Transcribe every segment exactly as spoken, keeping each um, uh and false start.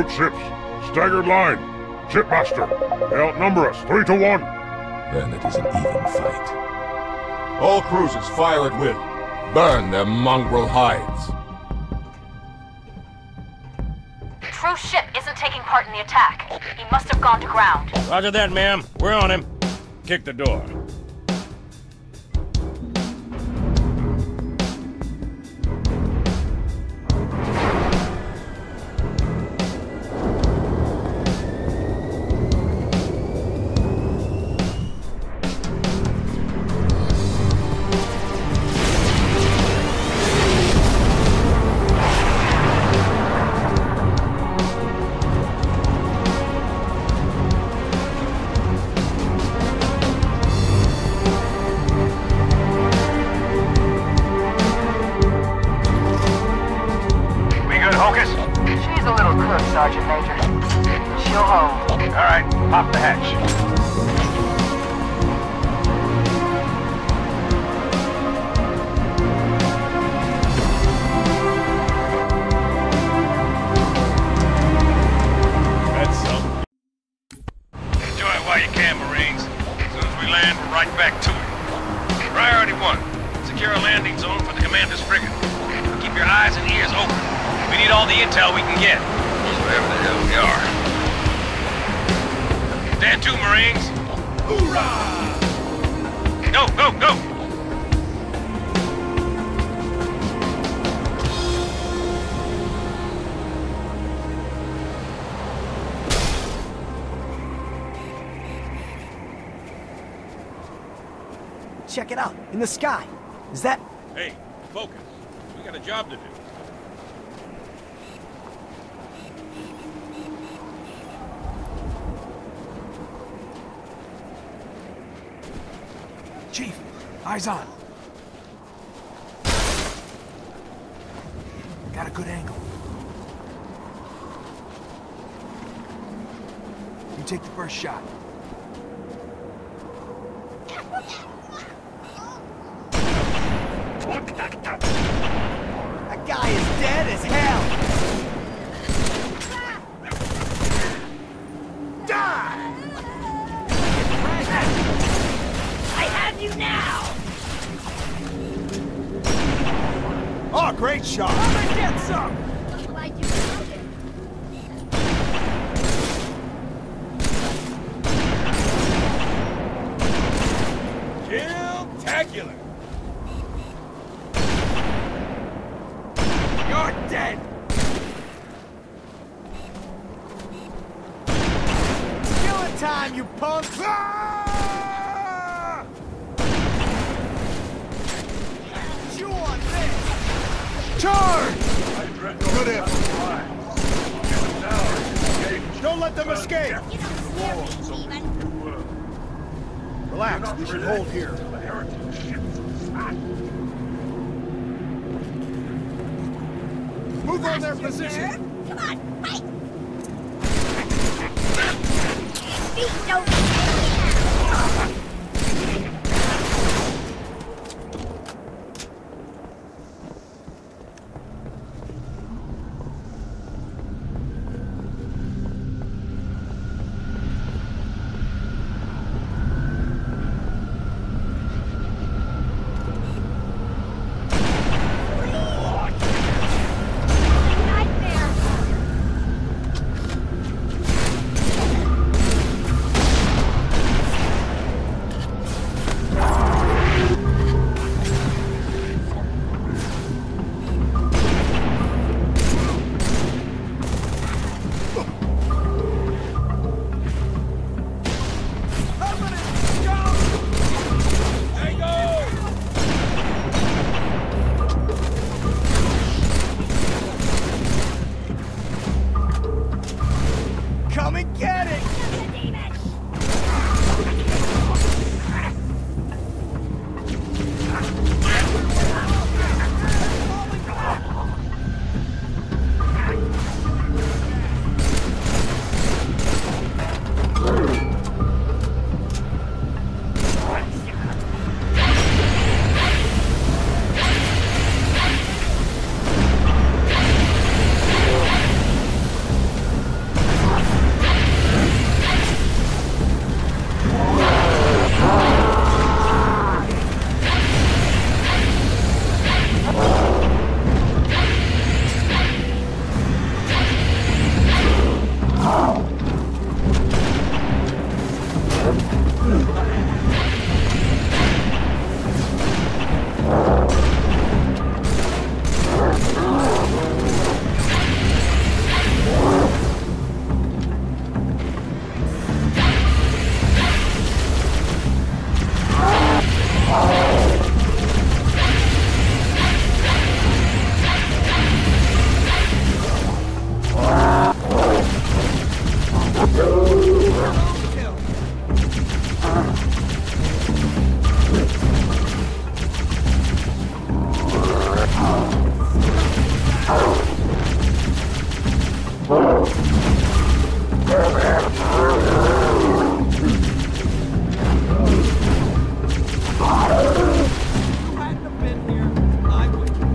troop ships. Staggered line. Shipmaster, they outnumber us, three to one. Then it is an even fight. All cruisers, fire at will. Burn their mongrel hides. True ship isn't taking part in the attack. He must have gone to ground. Roger that, ma'am. We're on him. Kick the door. Sergeant Major. She'll hold. All right, pop the hatch. That's something. Enjoy it while you can, Marines. As soon as we land, we're right back to it. Priority one. Secure a landing zone for the commander's frigate. Keep your eyes and ears open. We need all the intel we can get. Wherever the hell we are. Stand to, Marines! Hoorah! Go, go, go! Check it out, in the sky. Is that... Hey, focus. We got a job to do. Chief, eyes on. Got a good angle. You take the first shot. That guy is dead as hell! Die! I have you now! Oh, great shot! I'm gonna get some! What will I do about it? Kill-tacular! You're dead! Killing time, you punk! Ah! Chew on this! Charge! Good effort. Don't let them escape! You don't scare me, Steven. Relax, we should hold here. Move on their position! Come on, fight! Feet don't... Hadn't have been here, I wouldn't be.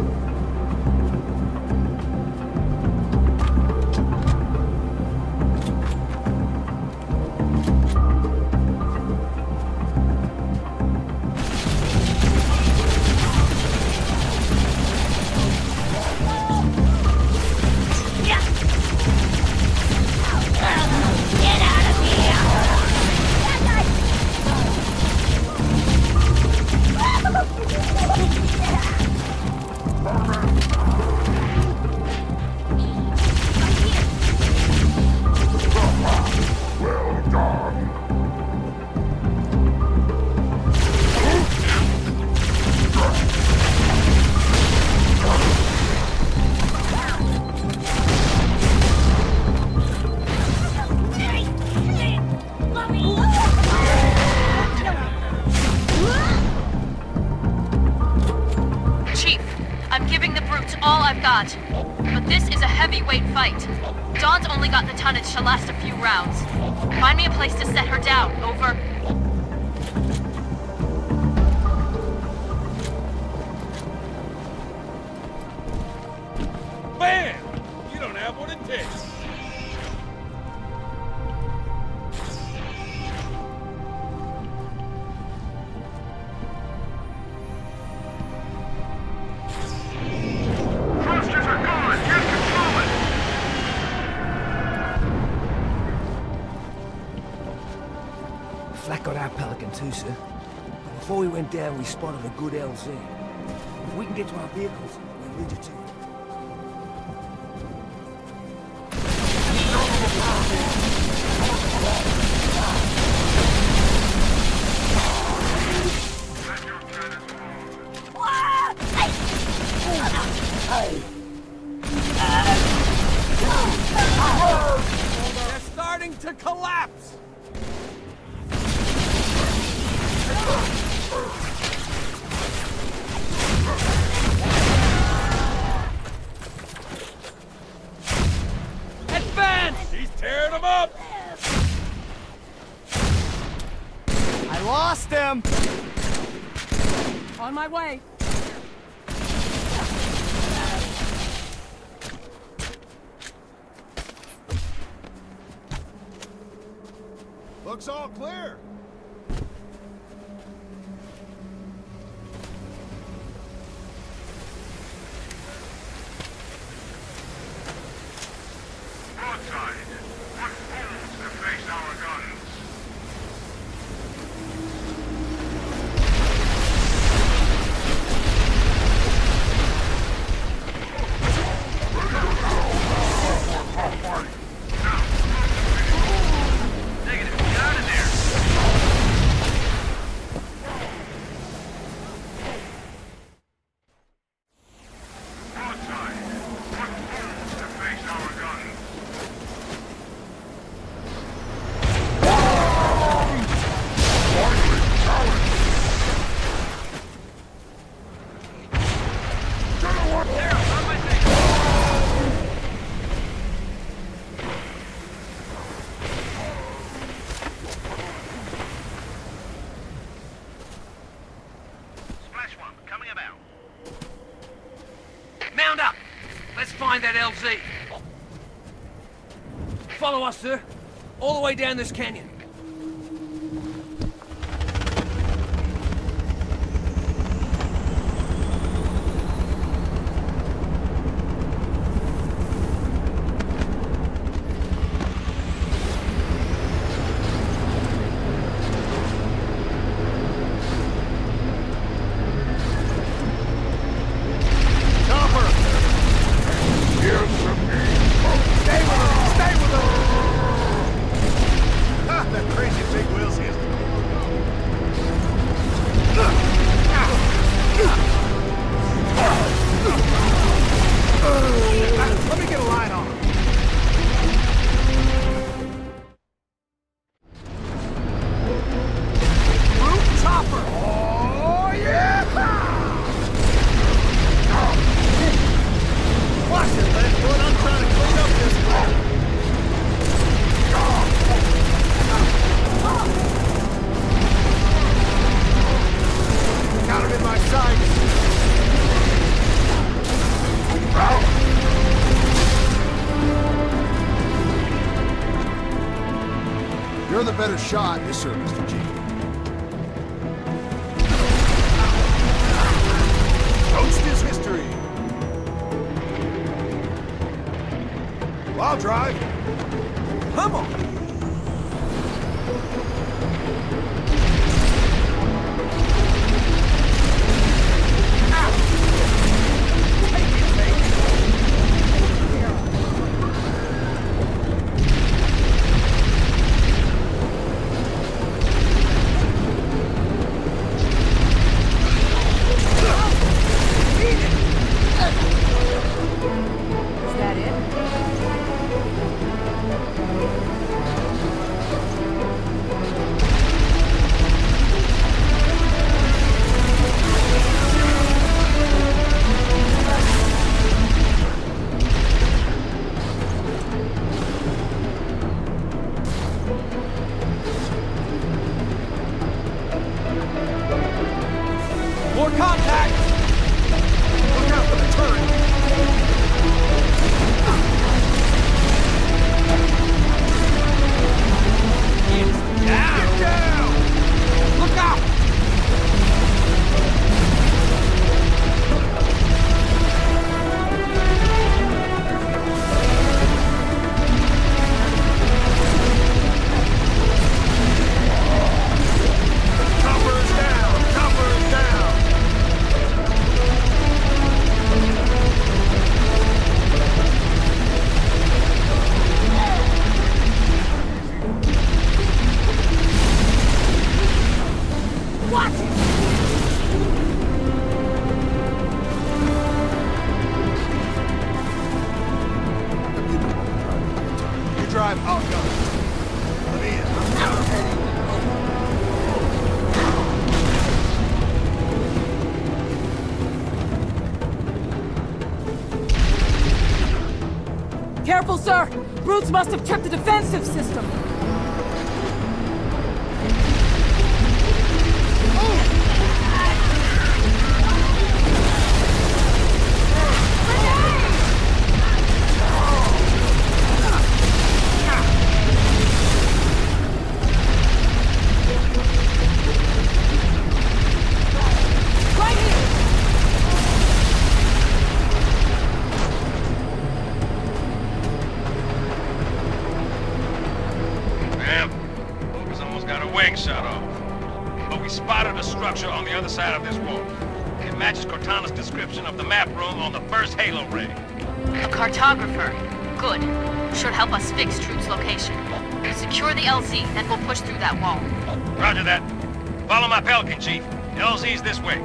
But this is a heavyweight fight. Dawn's only got the tonnage to last a few rounds. Find me a place to set her down. Over. Bam! You don't have what it takes. Flak got our Pelican too, sir. But before we went down, we spotted a good L Z. If we can get to our vehicles, we'll lead you to it. They're starting to collapse! Advance! He's tearing them up! I lost him! On my way. Looks all clear. Broadside. What fools to face our guns? Negative. Get out of there! Broadside. What fools to face our guns? There, on my thing! Splash one, coming about. Mount up! Let's find that L Z. Follow us, sir. All the way down this canyon. Stay with him! Stay with him! You're the better shot. Yes, sir, Mister G. Toast is history. I'll drive. Come on. More contact! Look out for the turret! Down! Get down! Look out! Chopper is down! Chopper is down! You drive, I'll go. Let me in. I'm heading. Careful, sir! Brutes must have tripped the defensive system! Right here! Damn. Lucas almost got a wing shot off. But we spotted a structure on the other side of this wall. It matches Cortana's description of the map room on the first Halo ray. A cartographer. Good. Should help us fix Truth's location. Secure the L Z, then we'll push through that wall. Roger that. Follow my Pelican, Chief. L Z's this way.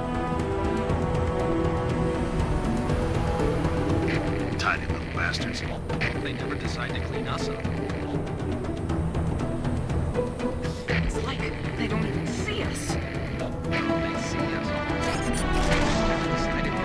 Tiny little bastards. They never decide to clean us up. It's like they don't even see us. They see us. Decided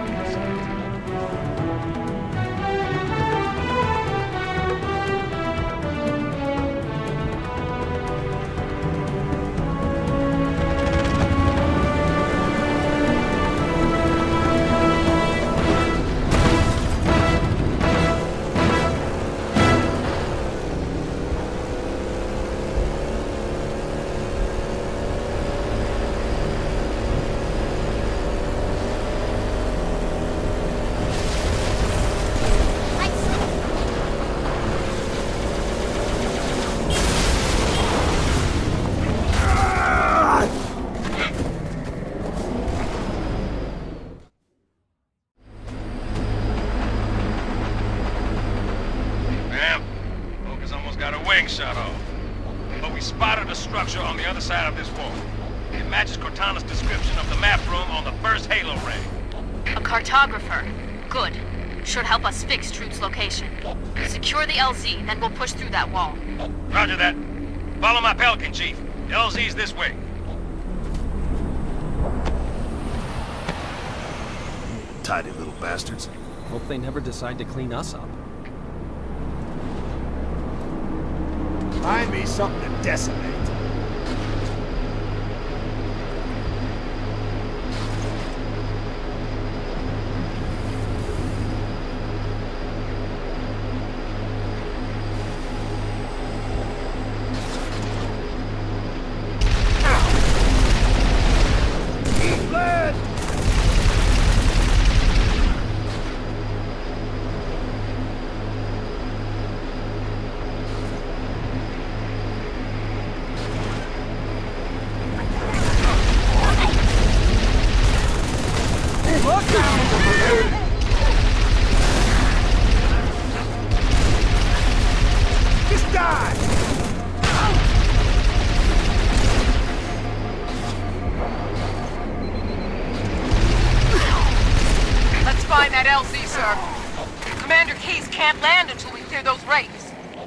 Damn. Lucas almost got a wing shot off. But we spotted a structure on the other side of this wall. It matches Cortana's description of the map room on the first Halo ray. A cartographer. Good. Should help us fix Truth's location. Secure the L Z, then we'll push through that wall. Roger that. Follow my Pelican, Chief. L Z's this way. Tidy little bastards. Hope they never decide to clean us up. Find me something to decimate. can't land until we clear those wraiths.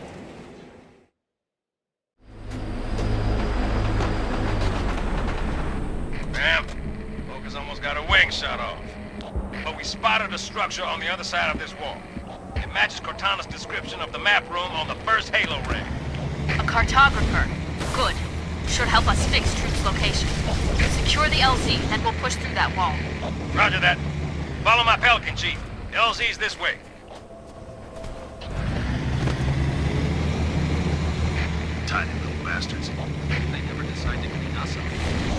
Damn. Focus almost got a wing shot off. But we spotted a structure on the other side of this wall. It matches Cortana's description of the map room on the first Halo ring. A cartographer. Good. Should help us fix Troop's location. Secure the L Z, then we'll push through that wall. Roger that. Follow my Pelican, Chief. L Z's this way. Tiny little bastards. They never decide to clean us up.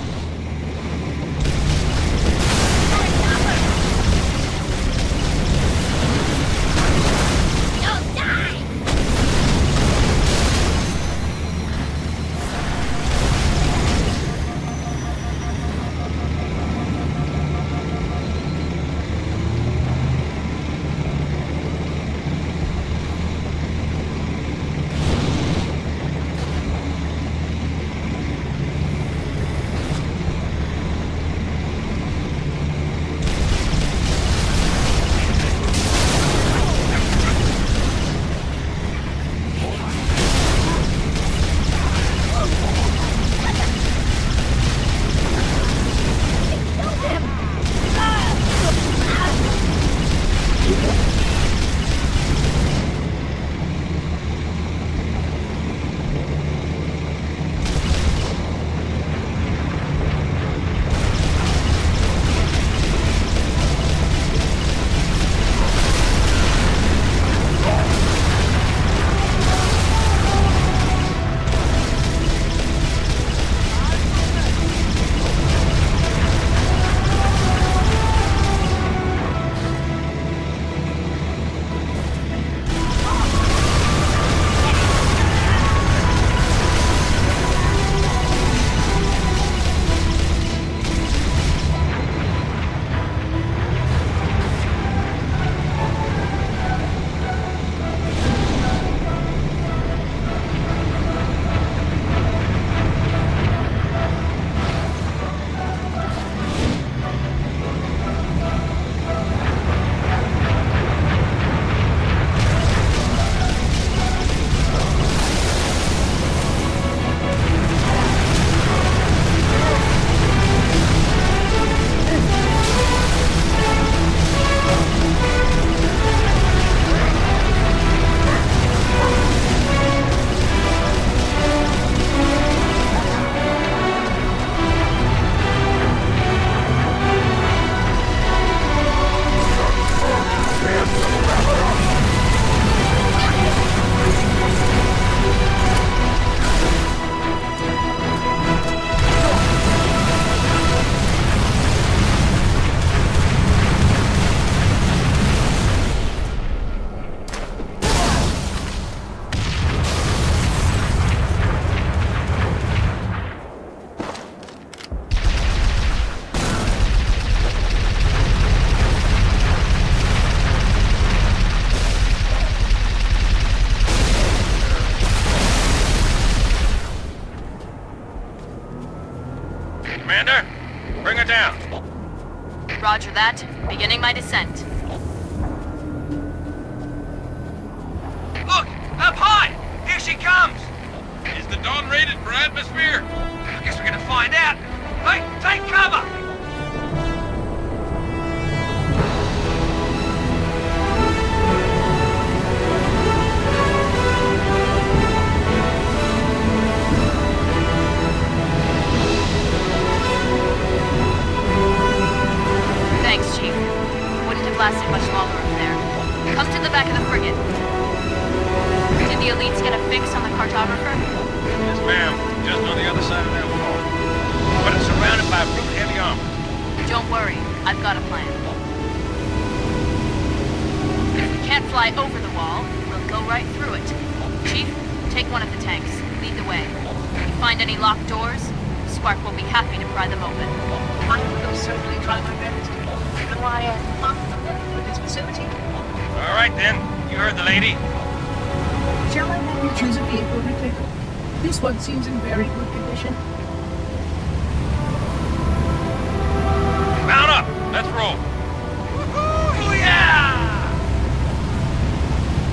Commander, bring her down. Roger that. Beginning my descent. Look! Up high! Here she comes! Is the Dawn rated for atmosphere? I guess we're gonna find out. Hey, take cover! Thanks, Chief. Wouldn't have lasted much longer up there. Come to the back of the frigate. Did the elites get a fix on the cartographer? Yes, ma'am. Just on the other side of that wall. But it's surrounded by brute heavy armor. Don't worry. I've got a plan. If we can't fly over the wall, we'll go right through it. Chief, take one of the tanks. Lead the way. If you find any locked doors, Spark will be happy to pry them open. I will certainly try my best. Though I am not familiar with this facility. All right, then. You heard the lady. Shall I have you choose a vehicle, Rick? This one seems in very good condition. Mount up! Let's roll! Woohoo! Yeah!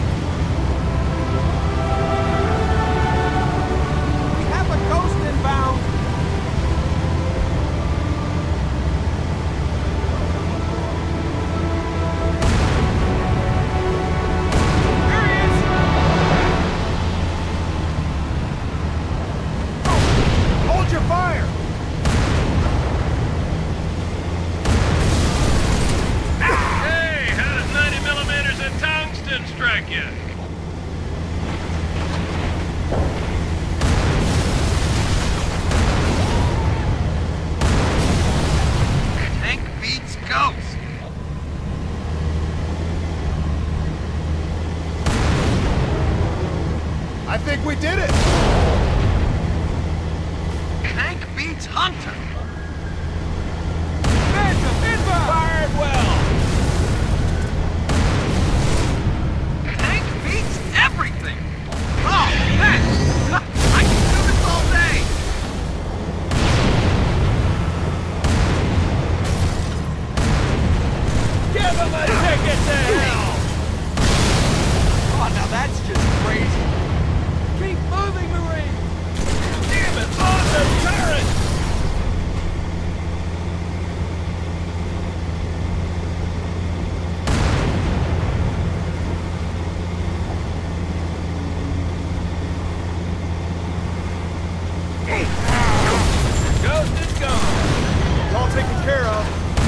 strike yet. Tank beats ghost. I think we did it! Tank beats Hunter. Fired well! Tank beats everything. Oh, man! I can do this all day. Give him a ticket to hell! Oh, now that's just crazy. Keep moving, Marine! Damn it, on the turret! Ghost is gone. It's all taken care of.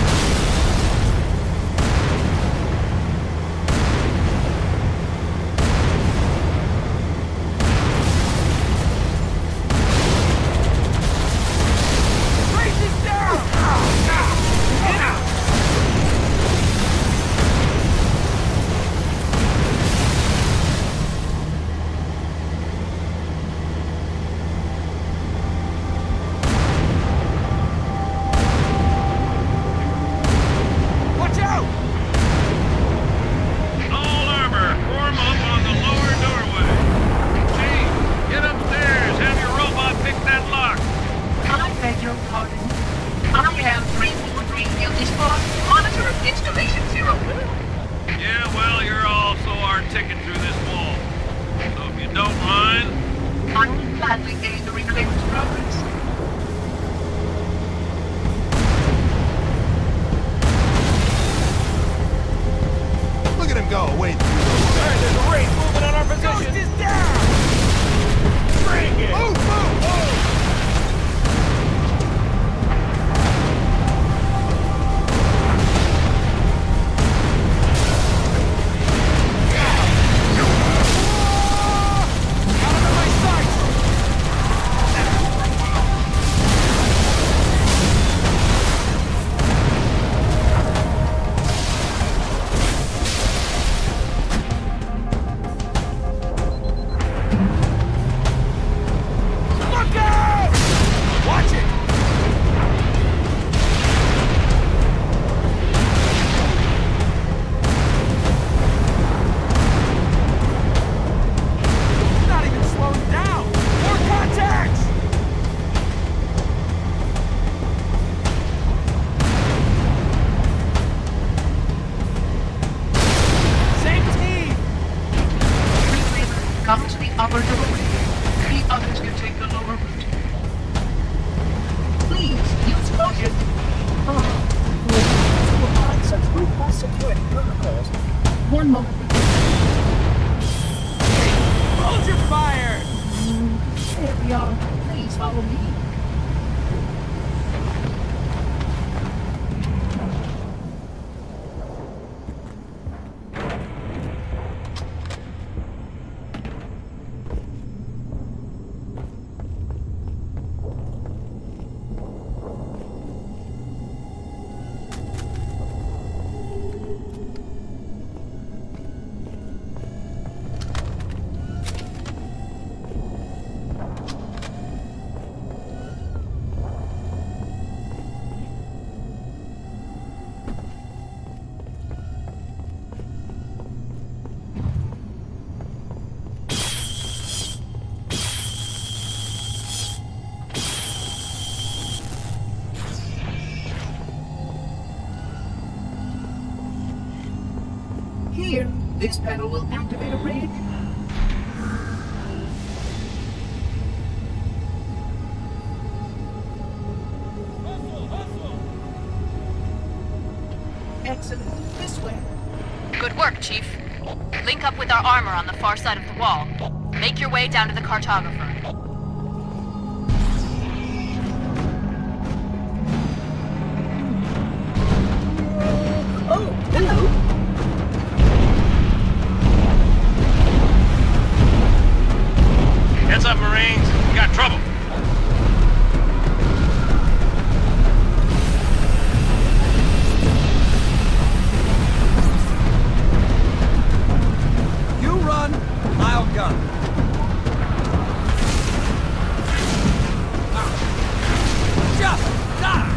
Here, this panel will activate a rig. Excellent. This way. Good work, Chief. Link up with our armor on the far side of the wall. Make your way down to the cartographer. Oh, hello. up, Marines. We got trouble. You run, I'll gun. Just die!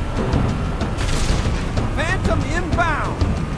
Phantom inbound!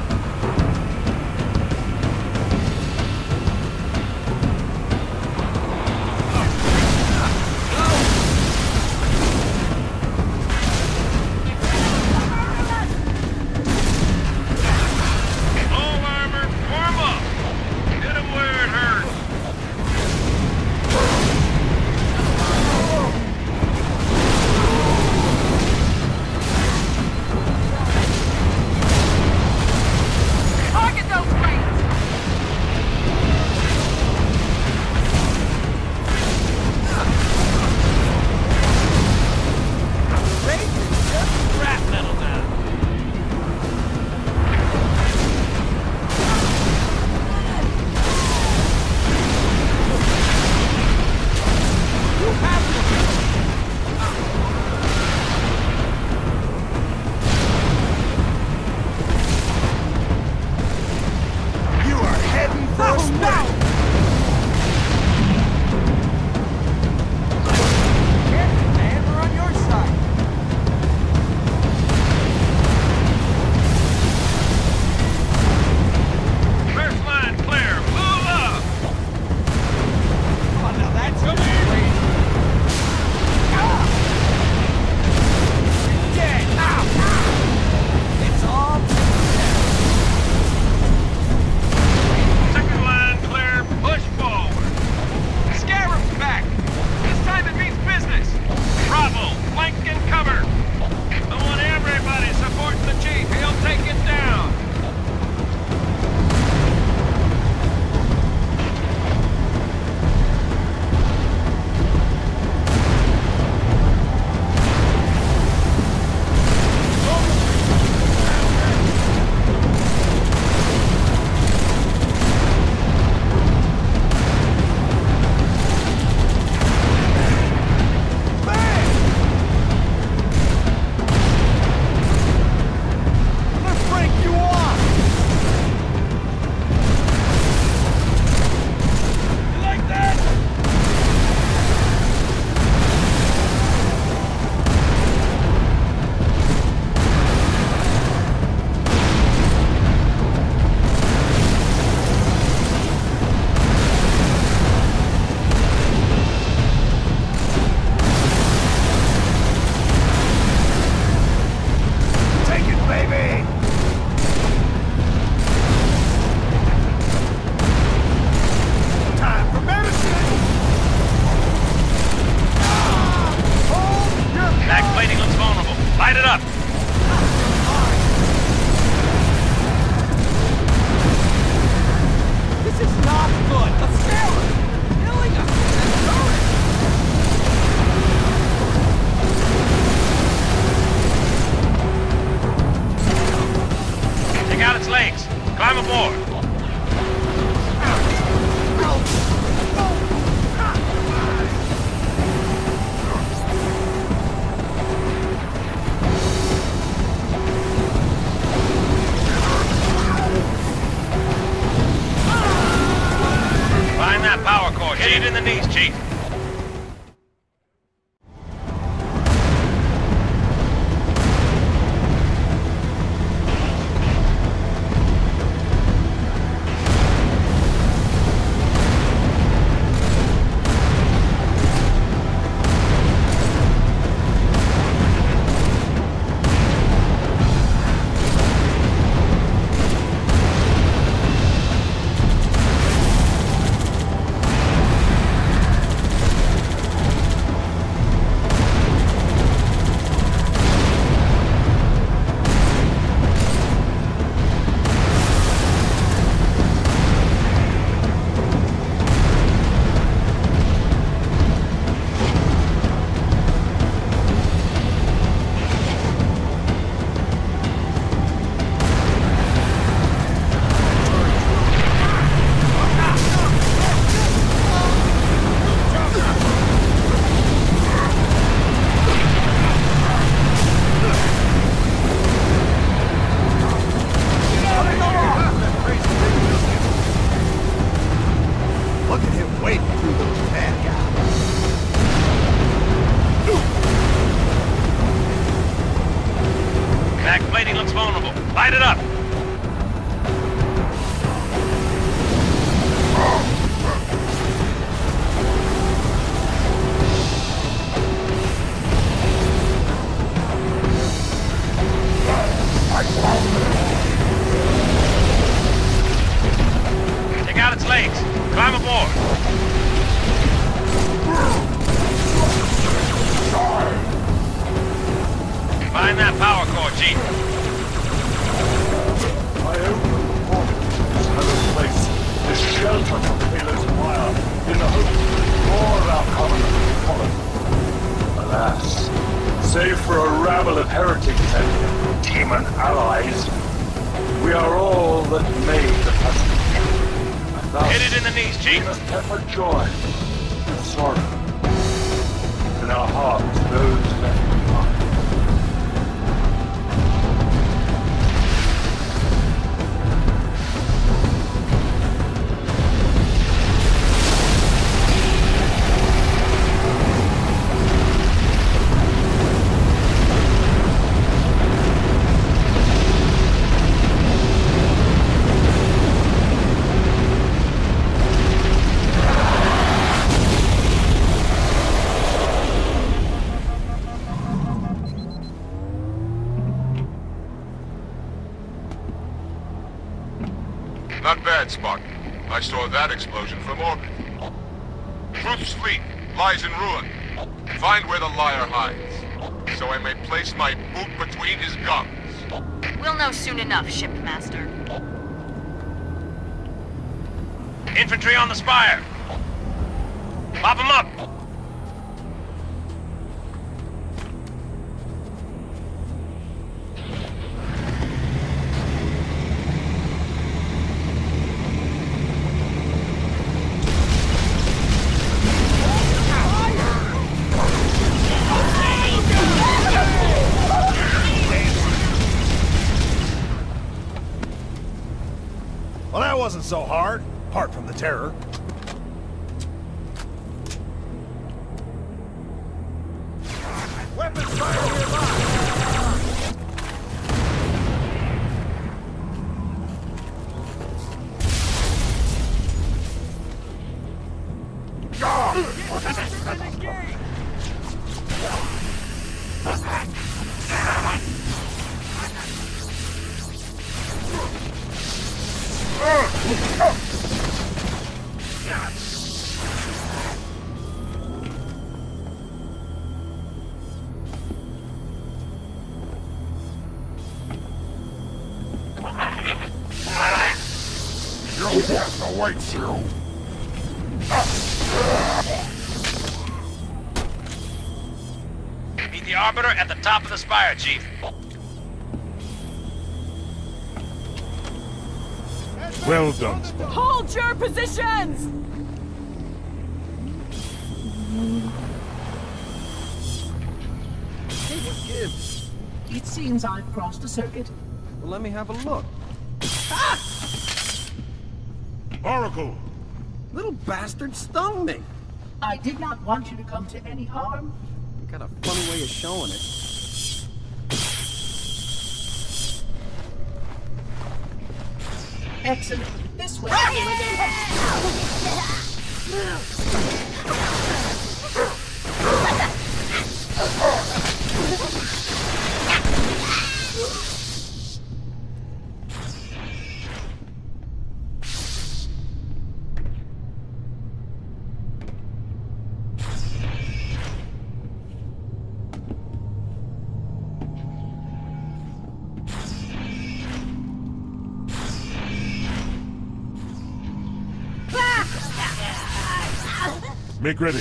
Climb aboard. Find that power cord. Hit it in the knees, Chief. Climb aboard. Find that power core, Chief. I opened the portal to this hollow place, this shelter from Halo's fire, in the hope that more of our covenant would follow. Alas, save for a rabble of heretics and demon allies, we are all that made the passage. And thus, hit it in the knees, Chief. We must temper joy and sorrow. In our hearts, those left behind. Not bad, Spartan. I saw that explosion from orbit. Truth's fleet lies in ruin. Find where the liar hides, so I may place my boot between his gums. We'll know soon enough, Shipmaster. Infantry on the spire. Pop them up. Well, that wasn't so hard, apart from the terror. Weapons fire nearby! Your death awaits you. Meet the Arbiter at the top of the spire, Chief. Well done, Spartan. Hold your positions! Hey, what gives? It seems I've crossed a circuit. Well, let me have a look. Oracle! Little bastard stung me. I did not want you to come to any harm. You got a funny way of showing it. Excellent. This way. Make ready.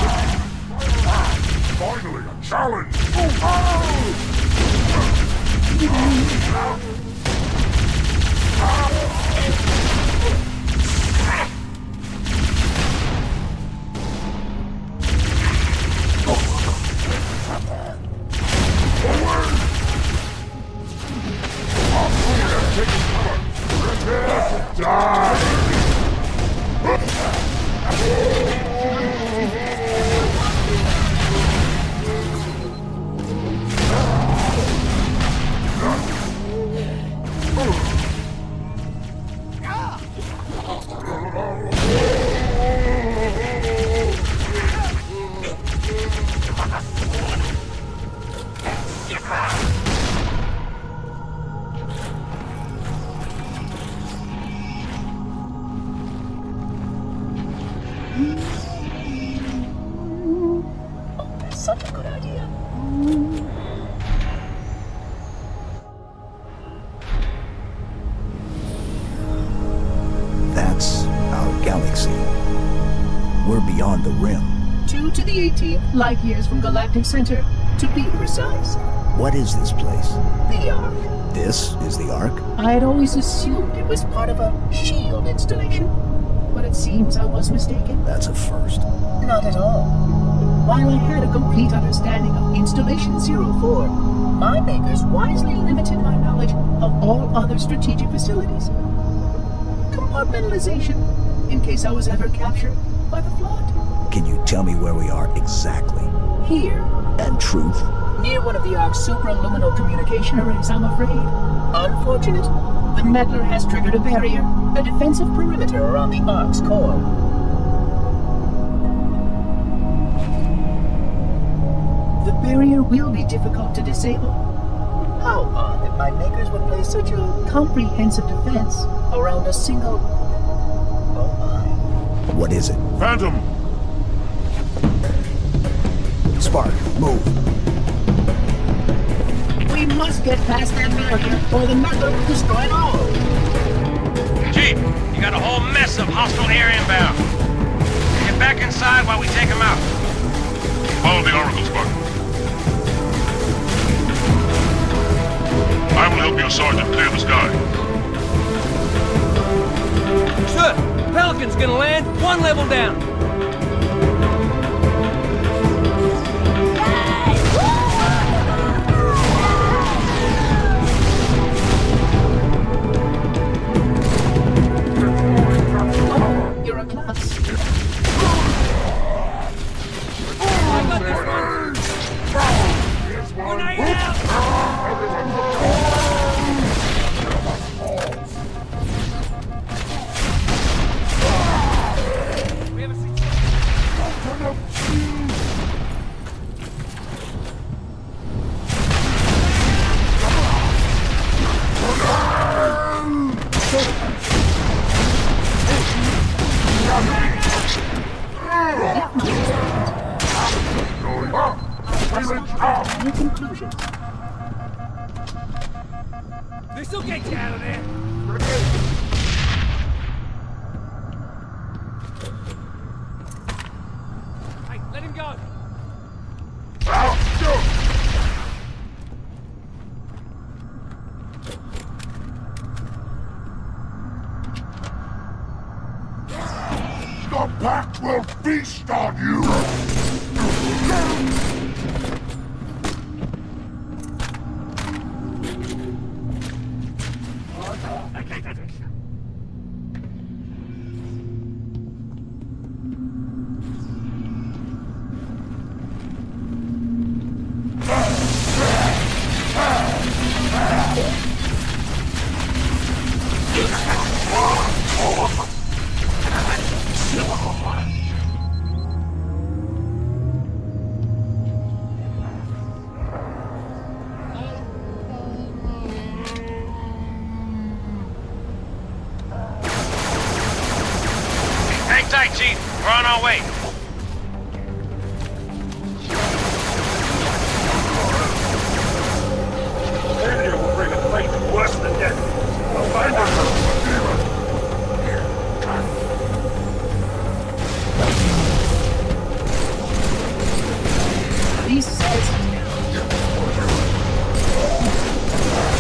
Finally, a challenge! Oh, oh! Such a good idea. That's our galaxy. We're beyond the rim. Two to the eighteenth light years from Galactic Center, to be precise. What is this place? The Ark. This is the Ark? I had always assumed it was part of a SHIELD installation, but it seems I was mistaken. That's a first. Not at all. While I had a complete understanding of Installation zero four, my makers wisely limited my knowledge of all other strategic facilities. Compartmentalization, in case I was ever captured by the Flood. Can you tell me where we are exactly? Here. And truth? Near one of the Ark's supraluminal communication arrays, I'm afraid. Unfortunate. The meddler has triggered a barrier, a defensive perimeter around the Ark's core. The barrier will be difficult to disable. How odd that my makers would place such a comprehensive defense around a single... Oh my. What is it? Phantom! Spark, move. We must get past that barrier, or the meddler will destroy it all. Chief, you got a whole mess of hostile air inbound. Get back inside while we take them out. Follow the Oracle, Spark. I will help you, Sergeant, clear the sky. Sir, Pelican's gonna land one level down. You're a class. I got this one. Grenade out! We have a Your conclusion. This'll get you out of there. Hey, let him go. The Pact will feast on you! Hang tight, Chief. We're on our way. Failure will bring a fate worse than death. I'll find her. These sides now.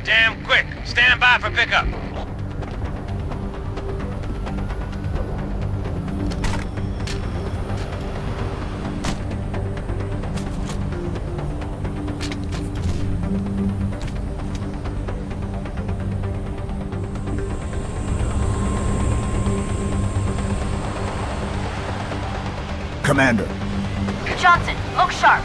damn quick. Stand by for pickup. Commander. Johnson, look sharp.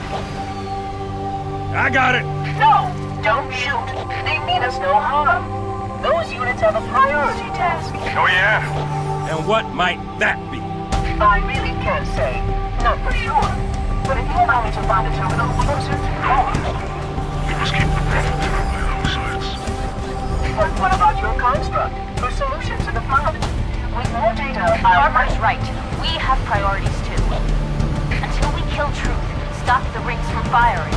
I got it. No, don't shoot. They mean us no harm. Those units have a priority task. Oh yeah? And what might that be? I really can't say. Not for sure. But if you allow me to find a terminal closer to home. We must keep the Prophet terror by our sides. But what about your construct? Your solution to the flood? With more data, Barbara's right. We have priorities too. Until we kill Truth, stop the rings from firing,